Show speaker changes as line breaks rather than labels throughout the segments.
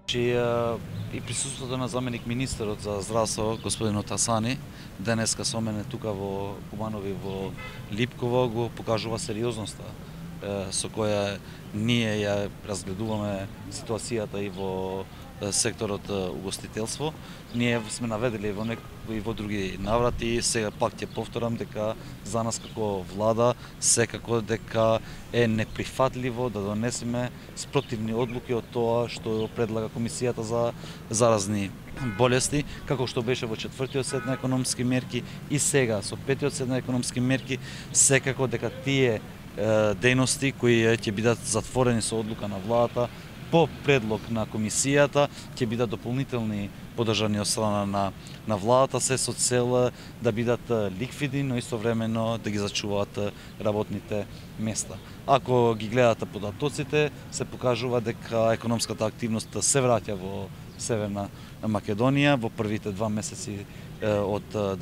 И присуството на заменик министерот за здравство, господин Отасани, денеска со мене тука во Куманови во Липково, го покажува сериозноста со која ние ја разгледуваме ситуацијата и во секторот угостителство. Ние сме наведели и во други наврати, сега пак ќе повторам дека за нас како влада секако дека е неприфатливо да донесеме спротивни одлуки од тоа што предлага Комисијата за заразни болести, како што беше во 4-тиот сет на економски мерки и сега со 5-тиот сет на економски мерки, секако дека тие дејности кои ќе бидат затворени со одлука на владата по предлог на Комисијата ќе бидат дополнителни поддржани од страна на владата, се со цел да бидат ликвидни, но истовремено да ги зачуваат работните места. Ако ги гледате податоците, се покажува дека економската активност се враќа во Северна Македонија во првите 2 месеци од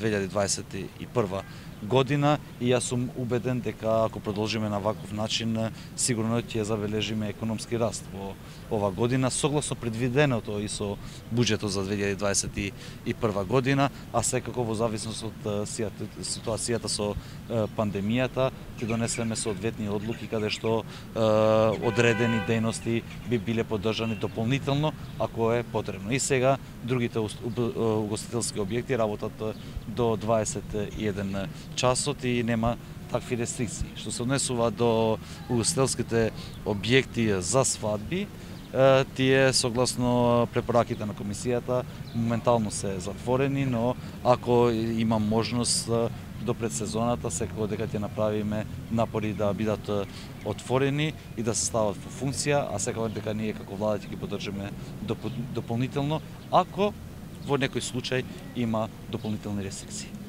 2021 година и јас сум убеден дека ако продолжиме на ваков начин, сигурно ќе забележиме економски раст во ова година, согласно предвиденото и со буџетот за 2021 година, а секако во зависност од ситуацијата со пандемијата, ќе донесеме соодветни одлуки каде што одредени дејности би биле поддржани дополнително ако е потребно. И сега другите угостителски објекти работат до 21 часот и нема такви рестрикции. Што се однесува до угостителските објекти за свадби, тие согласно препораките на Комисијата моментално се затворени, но ако има можност до предсезоната, секако дека ќе направиме напори да бидат отворени и да се стават во функција, а секако дека ние како влада ќе ги поддржиме дополнително, ако во некој случај има дополнителни рестрикции.